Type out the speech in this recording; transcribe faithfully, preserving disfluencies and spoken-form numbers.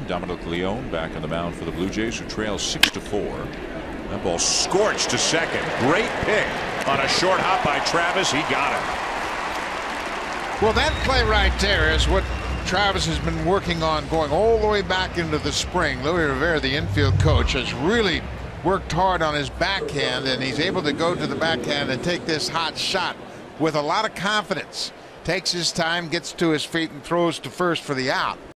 Dominic Leone back on the mound for the Blue Jays, who trails six to four. That ball scorched to second. Great pick on a short hop by Travis. He got it. Well, that play right there is what Travis has been working on going all the way back into the spring. Louis Rivera, the infield coach, has really worked hard on his backhand, and he's able to go to the backhand and take this hot shot with a lot of confidence. Takes his time, gets to his feet, and throws to first for the out.